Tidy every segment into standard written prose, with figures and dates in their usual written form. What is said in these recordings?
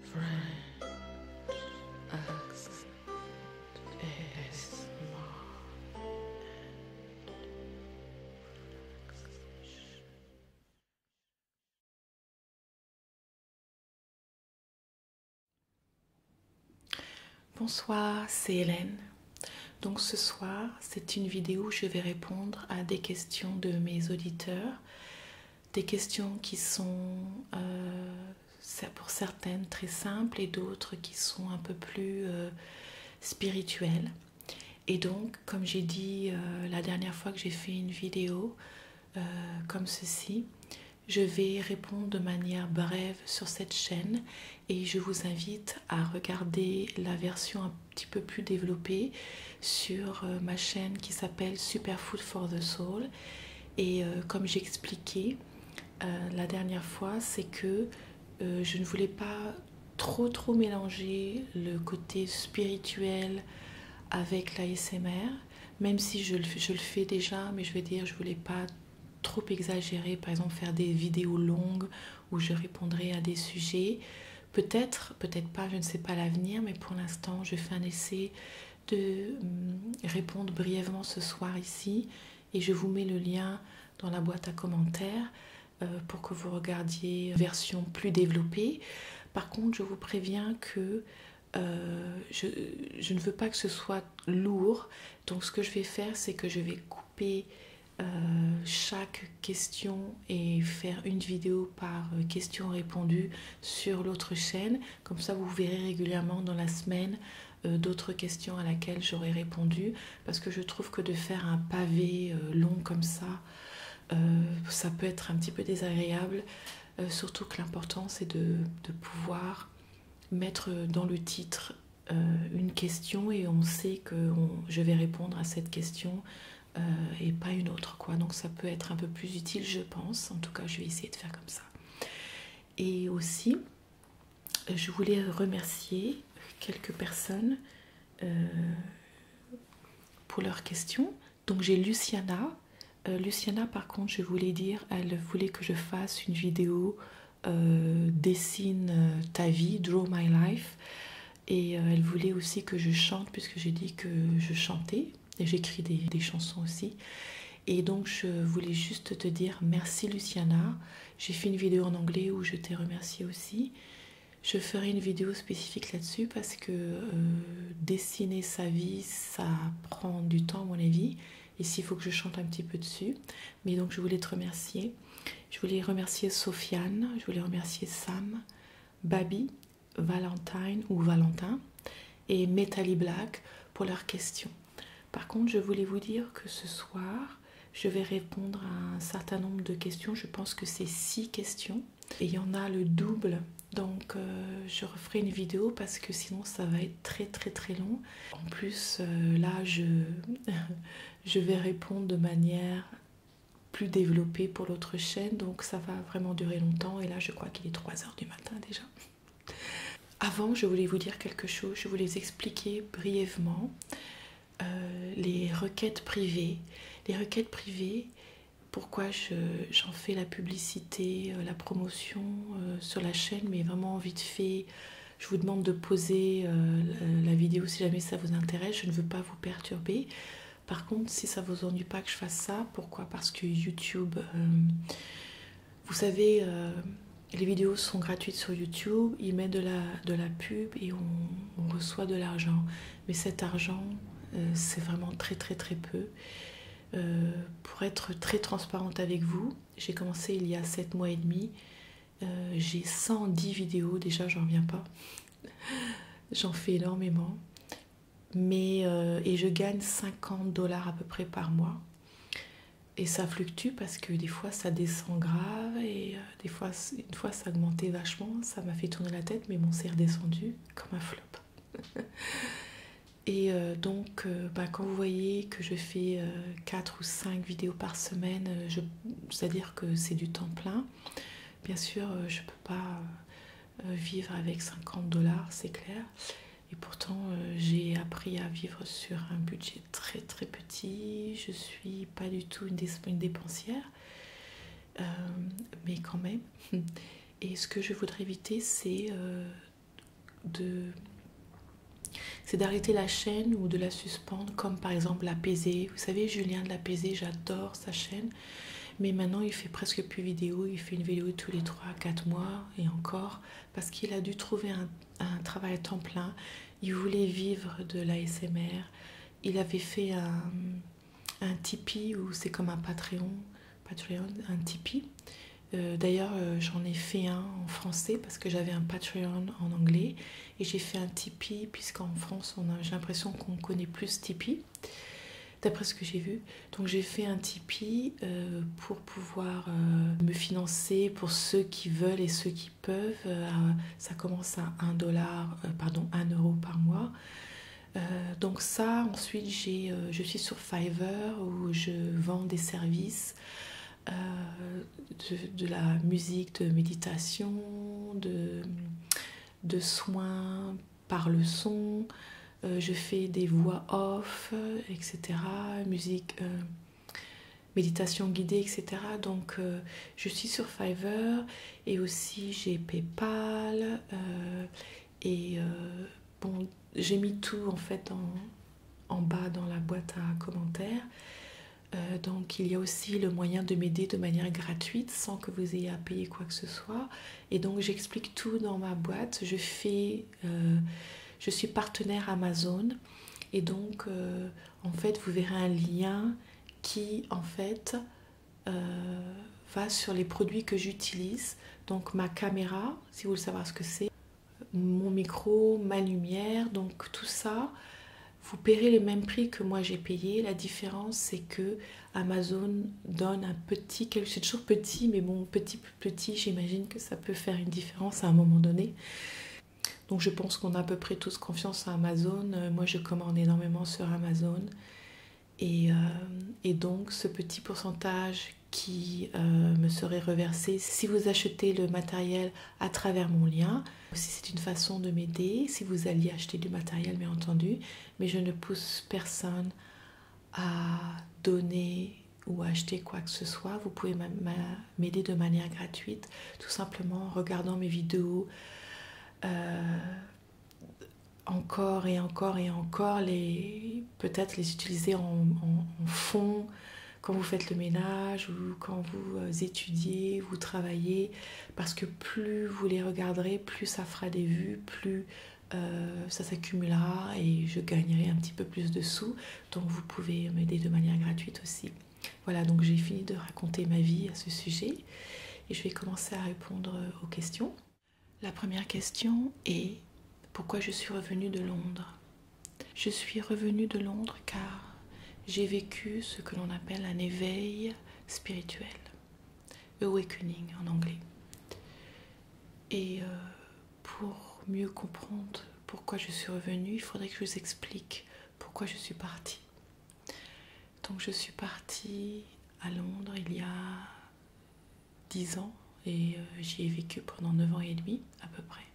French accent ASMR. Bonsoir, c'est Hélène. Donc ce soir, c'est une vidéo où je vais répondre à des questions de mes auditeurs. Des questions qui sont pour certaines très simples et d'autres qui sont un peu plus spirituelles. Et donc, comme j'ai dit la dernière fois que j'ai fait une vidéo comme ceci, je vais répondre de manière brève sur cette chaîne et je vous invite à regarder la version un petit peu plus développée sur ma chaîne qui s'appelle Superfood for the Soul. Et comme j'ai expliqué la dernière fois, c'est que je ne voulais pas trop mélanger le côté spirituel avec l'ASMR, même si je le fais déjà, mais je veux dire, je voulais pas trop exagérer, par exemple faire des vidéos longues où je répondrai à des sujets. Peut-être pas, je ne sais pas l'avenir, mais pour l'instant, je fais un essai de répondre brièvement ce soir ici et je vous mets le lien dans la boîte à commentaires pour que vous regardiez une version plus développée. Par contre, je vous préviens que je ne veux pas que ce soit lourd, donc ce que je vais faire, c'est que je vais couper chaque question et faire une vidéo par question répondue sur l'autre chaîne. Comme ça, vous verrez régulièrement dans la semaine d'autres questions à laquelle j'aurai répondu, parce que je trouve que de faire un pavé long comme ça peut être un petit peu désagréable, surtout que l'important c'est de pouvoir mettre dans le titre une question et on sait que je vais répondre à cette question et pas une autre, quoi. Donc ça peut être un peu plus utile, je pense. En tout cas, je vais essayer de faire comme ça. Et aussi, je voulais remercier quelques personnes pour leurs questions. Donc j'ai Luciana. Luciana, par contre, je voulais dire, elle voulait que je fasse une vidéo dessine ta vie, draw my life. Et elle voulait aussi que je chante, puisque j'ai dit que je chantais. Et j'écris des chansons aussi. Et donc je voulais juste te dire merci Luciana. J'ai fait une vidéo en anglais où je t'ai remercié aussi. Je ferai une vidéo spécifique là-dessus parce que dessiner sa vie, ça prend du temps à mon avis. Ici, il faut que je chante un petit peu dessus. Mais donc je voulais te remercier. Je voulais remercier Sofiane, je voulais remercier Sam, Babi, Valentine ou Valentin et Metali Black pour leurs questions. Par contre, je voulais vous dire que ce soir, je vais répondre à un certain nombre de questions. Je pense que c'est 6 questions. Et il y en a le double. Donc, je referai une vidéo parce que sinon, ça va être très long. En plus, là, je vais répondre de manière plus développée pour l'autre chaîne. Donc, ça va vraiment durer longtemps. Et là, je crois qu'il est 3 h du matin déjà. Avant, je voulais vous dire quelque chose. Je voulais vous expliquer brièvement les requêtes privées. Les requêtes privées, pourquoi j'en fais la publicité, la promotion sur la chaîne, mais vraiment vite fait. Je vous demande de poser la vidéo si jamais ça vous intéresse. Je ne veux pas vous perturber. Par contre, si ça ne vous ennuie pas que je fasse ça, pourquoi? Parce que YouTube, vous savez, les vidéos sont gratuites sur YouTube, ils mettent de la pub et on reçoit de l'argent. Mais cet argent, c'est vraiment très peu. Pour être très transparente avec vous, j'ai commencé il y a 7 mois et demi. J'ai 110 vidéos, déjà j'en reviens pas. J'en fais énormément. Et je gagne 50 $ à peu près par mois. Et ça fluctue parce que des fois ça descend grave et une fois ça a augmenté vachement. Ça m'a fait tourner la tête, mais bon, c'est redescendu comme un flop. Et donc, quand vous voyez que je fais 4 ou 5 vidéos par semaine, c'est-à-dire que c'est du temps plein. Bien sûr, je ne peux pas vivre avec 50 $, c'est clair. Et pourtant, j'ai appris à vivre sur un budget très petit. Je ne suis pas du tout une dépensière, mais quand même. Et ce que je voudrais éviter, c'est c'est d'arrêter la chaîne ou de la suspendre, comme par exemple l'Apaisé. Vous savez, Julien de l'Apaisé, j'adore sa chaîne. Mais maintenant, il fait presque plus vidéo. Il fait une vidéo tous les 3 à 4 mois et encore. Parce qu'il a dû trouver un travail à temps plein. Il voulait vivre de l'ASMR. Il avait fait un Tipeee, ou c'est comme un Patreon, un Tipeee. D'ailleurs, j'en ai fait un en français parce que j'avais un Patreon en anglais. Et j'ai fait un Tipeee puisqu'en France, j'ai l'impression qu'on connaît plus Tipeee, d'après ce que j'ai vu. Donc j'ai fait un Tipeee pour pouvoir me financer pour ceux qui veulent et ceux qui peuvent. Ça commence à 1 euro par mois. Donc ça, ensuite je suis sur Fiverr où je vends des services, de la musique, de méditation, de soins par le son. Je fais des voix off, etc. Musique, méditation guidée, etc. Donc je suis sur Fiverr et aussi j'ai PayPal. Bon, j'ai mis tout en fait en bas dans la boîte à commentaires. Donc il y a aussi le moyen de m'aider de manière gratuite sans que vous ayez à payer quoi que ce soit. Et donc j'explique tout dans ma boîte. Je suis partenaire Amazon et donc en fait vous verrez un lien qui en fait va sur les produits que j'utilise. Donc ma caméra, si vous voulez savoir ce que c'est, mon micro, ma lumière, donc tout ça, vous paierez le même prix que moi j'ai payé. La différence c'est que Amazon donne un petit, c'est toujours petit, mais bon, petit, j'imagine que ça peut faire une différence à un moment donné. Donc je pense qu'on a à peu près tous confiance à Amazon. Moi je commande énormément sur Amazon. Et donc ce petit pourcentage qui me serait reversé si vous achetez le matériel à travers mon lien. Aussi c'est une façon de m'aider si vous alliez acheter du matériel bien entendu. Mais je ne pousse personne à donner ou acheter quoi que ce soit. Vous pouvez m'aider de manière gratuite, tout simplement en regardant mes vidéos. Encore et encore et encore, peut-être les utiliser en fond quand vous faites le ménage ou quand vous étudiez, vous travaillez, parce que plus vous les regarderez, plus ça fera des vues, plus ça s'accumulera et je gagnerai un petit peu plus de sous. Donc vous pouvez m'aider de manière gratuite aussi. Voilà, donc j'ai fini de raconter ma vie à ce sujet et je vais commencer à répondre aux questions. La première question est: pourquoi je suis revenue de Londres? Je suis revenue de Londres car j'ai vécu ce que l'on appelle un éveil spirituel, awakening en anglais. Et pour mieux comprendre pourquoi je suis revenue, il faudrait que je vous explique pourquoi je suis partie. Donc je suis partie à Londres il y a 10 ans et j'y ai vécu pendant 9 ans et demi à peu près.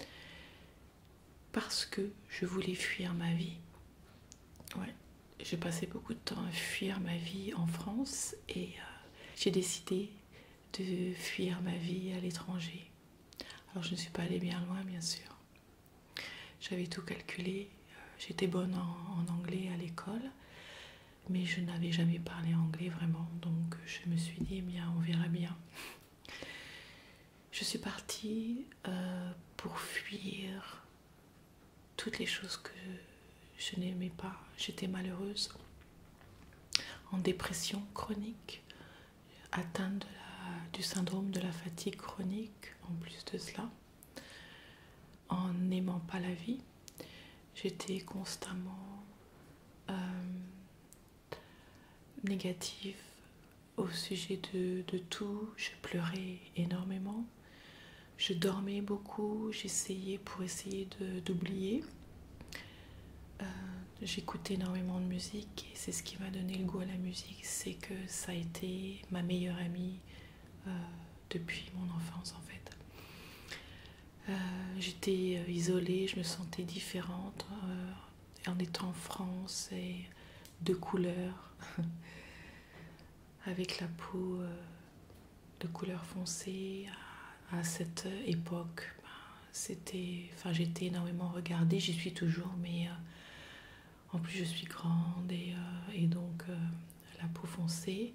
Parce que je voulais fuir ma vie. Ouais, j'ai passé beaucoup de temps à fuir ma vie en France et j'ai décidé de fuir ma vie à l'étranger. Alors je ne suis pas allée bien loin, bien sûr. J'avais tout calculé. J'étais bonne en anglais à l'école, mais je n'avais jamais parlé anglais vraiment. Donc je me suis dit, bien, on verra bien. Je suis partie pour fuir toutes les choses que je n'aimais pas. J'étais malheureuse, en dépression chronique, atteinte du syndrome de la fatigue chronique, en plus de cela, en n'aimant pas la vie. J'étais constamment négative au sujet de tout. Je pleurais énormément. Je dormais beaucoup. J'essayais pour essayer d'oublier. J'écoutais énormément de musique et c'est ce qui m'a donné le goût à la musique. C'est que ça a été ma meilleure amie depuis mon enfance en fait. J'étais isolée, je me sentais différente en étant en France et de couleur, avec la peau de couleur foncée. À cette époque, enfin, j'étais énormément regardée, j'y suis toujours, mais en plus je suis grande et donc la peau foncée.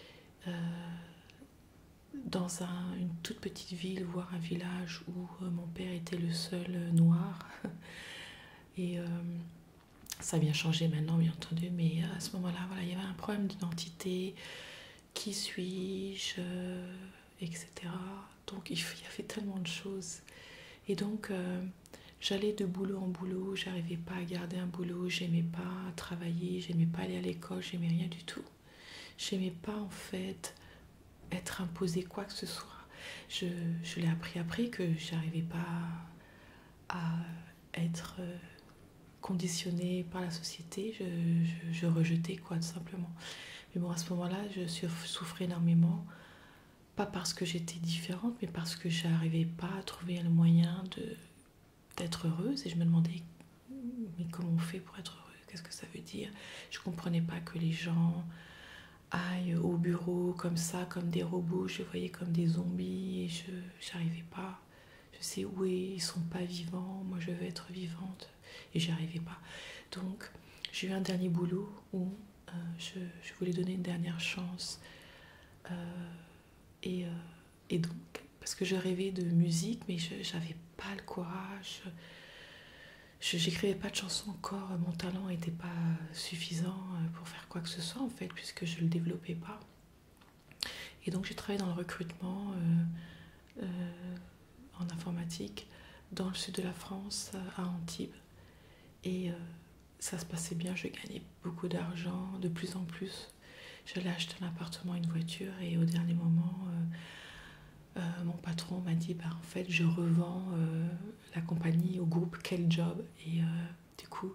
Dans une toute petite ville, voire un village où mon père était le seul noir. Et ça a bien changé maintenant, bien entendu, mais à ce moment-là, voilà, il y avait un problème d'identité. Qui suis-je, etc. Donc il y avait tellement de choses. Et donc j'allais de boulot en boulot, j'arrivais pas à garder un boulot, j'aimais pas travailler, j'aimais pas aller à l'école, j'aimais rien du tout. J'aimais pas en fait être imposé quoi que ce soit. Je l'ai appris après que j'arrivais pas à être conditionnée par la société, je rejetais quoi tout simplement. Mais bon, à ce moment-là, je souffrais énormément, pas parce que j'étais différente, mais parce que j'arrivais pas à trouver le moyen d'être heureuse. Et je me demandais, mais comment on fait pour être heureux? Qu'est-ce que ça veut dire? Je comprenais pas que les gens aillent au bureau comme ça, comme des robots. Je les voyais comme des zombies et je n'arrivais pas. Je sais où ils sont pas vivants, moi je veux être vivante. Et j'y arrivais pas. Donc, j'ai eu un dernier boulot où je voulais donner une dernière chance. Et, et donc, parce que je rêvais de musique, mais je n'avais pas le courage. Je n'écrivais pas de chansons encore. Mon talent n'était pas suffisant pour faire quoi que ce soit, en fait, puisque je ne le développais pas. Et donc, j'ai travaillé dans le recrutement en informatique dans le sud de la France, à Antibes. Et ça se passait bien, je gagnais beaucoup d'argent, de plus en plus. J'allais acheter un appartement, une voiture, et au dernier moment, mon patron m'a dit en fait, je revends la compagnie au groupe Quel Job. Et du coup,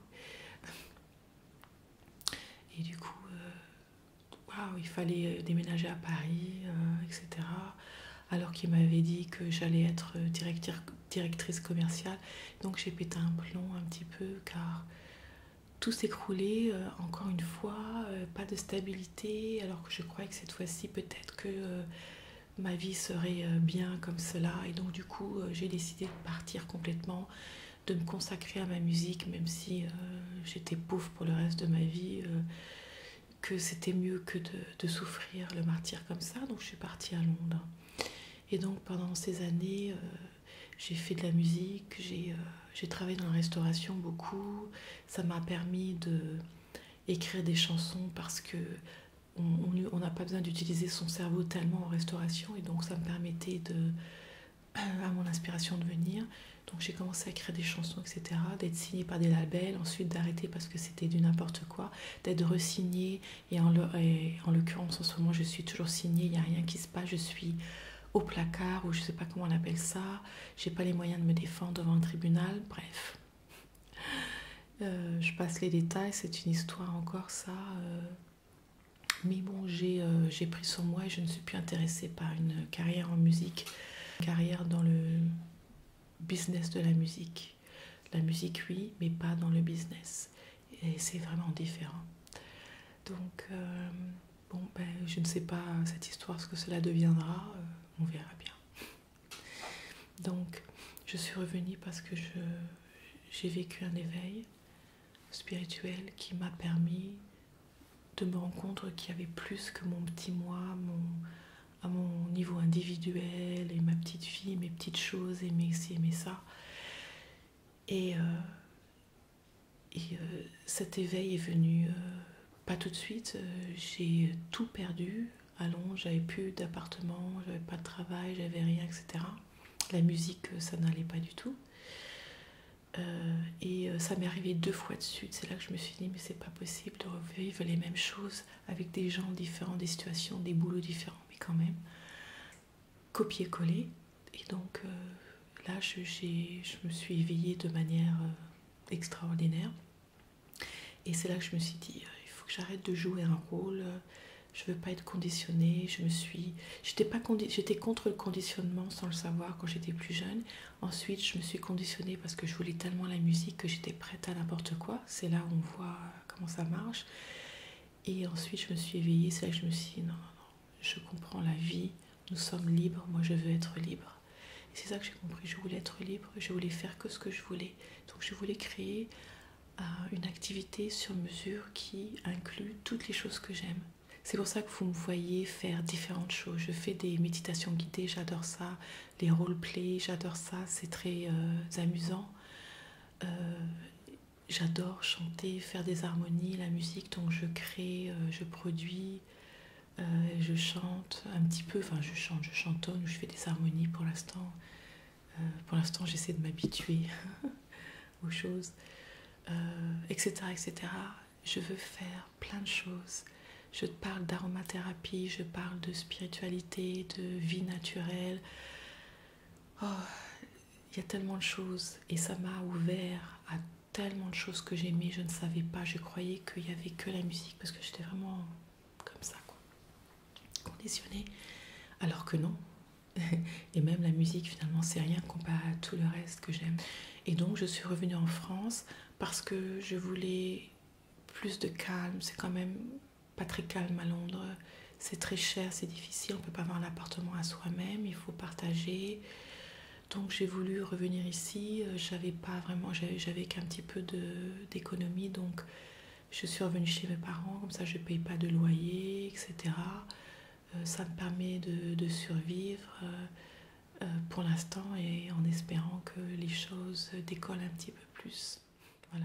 waouh, il fallait déménager à Paris, etc. Alors qu'il m'avait dit que j'allais être directrice commerciale. Donc j'ai pété un plomb un petit peu car tout s'écroulait, encore une fois, pas de stabilité, alors que je croyais que cette fois-ci peut-être que ma vie serait bien comme cela. Et donc du coup j'ai décidé de partir complètement, de me consacrer à ma musique, même si j'étais pauvre pour le reste de ma vie, que c'était mieux que de souffrir le martyre comme ça. Donc je suis partie à Londres. Et donc pendant ces années, j'ai fait de la musique, j'ai travaillé dans la restauration beaucoup. Ça m'a permis d'écrire des chansons parce que on n'a pas besoin d'utiliser son cerveau tellement en restauration. Et donc ça me permettait à mon inspiration de venir. Donc j'ai commencé à écrire des chansons, etc., d'être signée par des labels, ensuite d'arrêter parce que c'était du n'importe quoi, d'être re-signée. Et en l'occurrence, en ce moment, je suis toujours signée, il n'y a rien qui se passe, je suis au placard, ou je sais pas comment on appelle ça, j'ai pas les moyens de me défendre devant un tribunal, bref. Je passe les détails, c'est une histoire encore ça. Mais bon, j'ai pris sur moi et je ne suis plus intéressée par une carrière en musique, une carrière dans le business de la musique. La musique, oui, mais pas dans le business. Et c'est vraiment différent. Donc, bon, je ne sais pas cette histoire, ce que cela deviendra. On verra bien. Donc, je suis revenue parce que j'ai vécu un éveil spirituel qui m'a permis de me rendre compte qu'il y avait plus que mon petit moi, à mon niveau individuel, et ma petite vie, mes petites choses, aimer ci, aimer ça. Et cet éveil est venu pas tout de suite. J'ai tout perdu. À Londres, j'avais plus d'appartement, j'avais pas de travail, j'avais rien, etc. La musique, ça n'allait pas du tout. Et ça m'est arrivé 2 fois de suite. C'est là que je me suis dit, mais c'est pas possible de revivre les mêmes choses avec des gens différents, des situations, des boulots différents, mais quand même copier-coller. Et donc là, je me suis éveillée de manière extraordinaire. Et c'est là que je me suis dit, il faut que j'arrête de jouer un rôle. Je veux pas être conditionnée. J'étais contre le conditionnement sans le savoir quand j'étais plus jeune. Ensuite, je me suis conditionnée parce que je voulais tellement la musique que j'étais prête à n'importe quoi. C'est là où on voit comment ça marche. Et ensuite, je me suis éveillée. C'est là que je me suis dit, non, je comprends la vie. Nous sommes libres. Moi, je veux être libre. Et c'est ça que j'ai compris, je voulais être libre, je voulais faire que ce que je voulais. Donc je voulais créer une activité sur mesure qui inclut toutes les choses que j'aime. C'est pour ça que vous me voyez faire différentes choses. Je fais des méditations guidées, j'adore ça. Les roleplays, j'adore ça, c'est très amusant. J'adore chanter, faire des harmonies, la musique, donc je crée, je produis, je chante un petit peu, enfin je chante, je chantonne, je fais des harmonies pour l'instant. Pour l'instant, j'essaie de m'habituer aux choses, etc., etc. Je veux faire plein de choses. Je te parle d'aromathérapie, je parle de spiritualité, de vie naturelle. Oh, il y a tellement de choses et ça m'a ouvert à tellement de choses que j'aimais, je ne savais pas. Je croyais qu'il n'y avait que la musique parce que j'étais vraiment comme ça, quoi, conditionnée. Alors que non. Et même la musique, finalement, c'est rien comparé à tout le reste que j'aime. Et donc, je suis revenue en France parce que je voulais plus de calme. C'est quand même pas très calme à Londres. C'est très cher, c'est difficile. On ne peut pas avoir un appartement à soi-même. Il faut partager. Donc, j'ai voulu revenir ici. J'avais pas vraiment, j'avais qu'un petit peu d'économie. Donc, je suis revenue chez mes parents. Comme ça, je ne paye pas de loyer, etc. Ça me permet de survivre pour l'instant et en espérant que les choses décollent un petit peu plus. Voilà.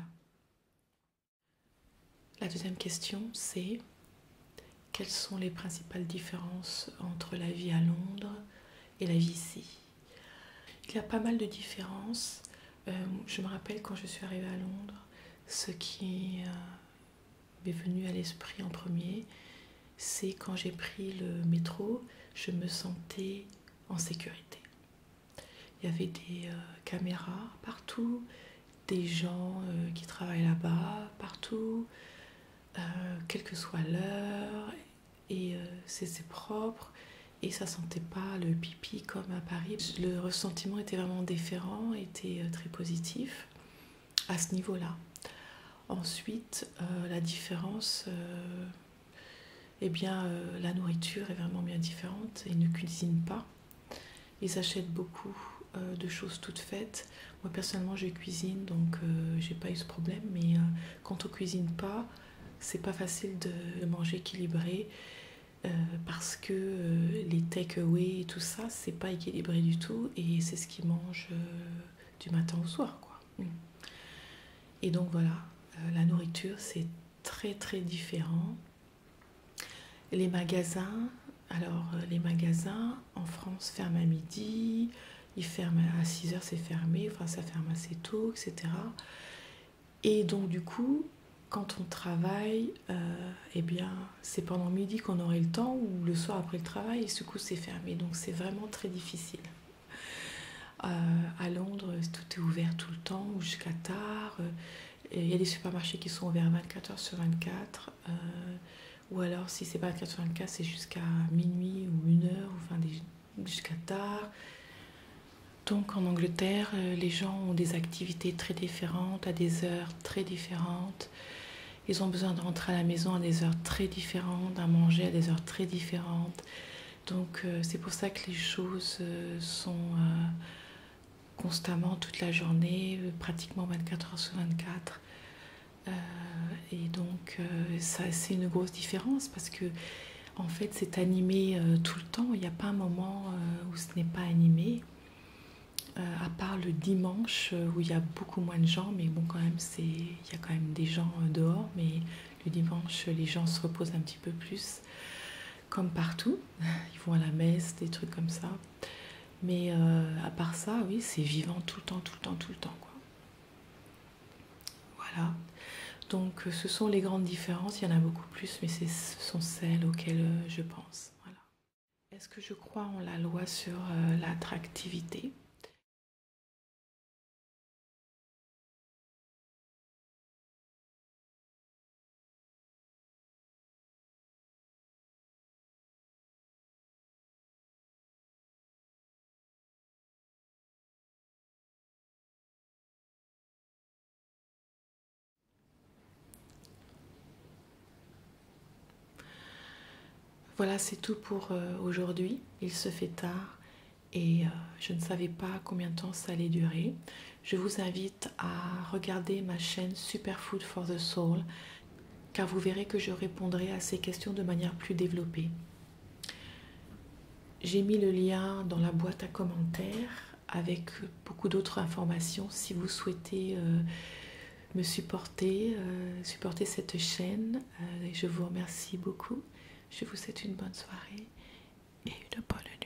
La deuxième question, c'est quelles sont les principales différences entre la vie à Londres et la vie ici? Il y a pas mal de différences. Je me rappelle quand je suis arrivée à Londres, ce qui m'est venu à l'esprit en premier, c'est quand j'ai pris le métro, je me sentais en sécurité. Il y avait des caméras partout, des gens qui travaillent là-bas partout, quelle que soit l'heure, et c'est propre, et ça sentait pas le pipi comme à Paris. Le ressentiment était vraiment différent, était très positif à ce niveau-là. Ensuite, la différence, eh bien, la nourriture est vraiment bien différente. Ils ne cuisinent pas, ils achètent beaucoup de choses toutes faites. Moi personnellement je cuisine donc j'ai pas eu ce problème, mais quand on cuisine pas, c'est pas facile de manger équilibré parce que les take-away et tout ça, c'est pas équilibré du tout et c'est ce qu'ils mangent du matin au soir, quoi. Et donc voilà, la nourriture c'est très très différent. Les magasins, alors les magasins en France ferment à midi, ils ferment à 6h, c'est fermé, enfin ça ferme assez tôt, etc. Et donc du coup, quand on travaille, eh bien c'est pendant midi qu'on aurait le temps ou le soir après le travail et du coup c'est fermé. Donc c'est vraiment très difficile. À Londres, tout est ouvert tout le temps ou jusqu'à tard. Il y a des supermarchés qui sont ouverts 24h sur 24. Ou alors si c'est pas 24 sur 24, c'est jusqu'à minuit ou 1h, ou enfin jusqu'à tard. Donc en Angleterre, les gens ont des activités très différentes, à des heures très différentes. Ils ont besoin de rentrer à la maison à des heures très différentes, à manger à des heures très différentes. Donc c'est pour ça que les choses sont constamment toute la journée, pratiquement 24 heures sur 24. Et donc ça, c'est une grosse différence parce que en fait c'est animé tout le temps. Il n'y a pas un moment où ce n'est pas animé. À part le dimanche où il y a beaucoup moins de gens, mais bon quand même il y a quand même des gens dehors, mais le dimanche les gens se reposent un petit peu plus, comme partout, ils vont à la messe, des trucs comme ça, mais à part ça, oui, c'est vivant tout le temps, tout le temps, tout le temps, quoi. Voilà, donc ce sont les grandes différences, il y en a beaucoup plus, mais ce sont celles auxquelles je pense. Voilà. Est-ce que je crois en la loi sur l'attractivité? Voilà, c'est tout pour aujourd'hui. Il se fait tard et je ne savais pas combien de temps ça allait durer. Je vous invite à regarder ma chaîne Superfood for the Soul, car vous verrez que je répondrai à ces questions de manière plus développée. J'ai mis le lien dans la boîte à commentaires avec beaucoup d'autres informations si vous souhaitez me supporter, supporter cette chaîne. Je vous remercie beaucoup. Je vous souhaite une bonne soirée et une bonne nuit.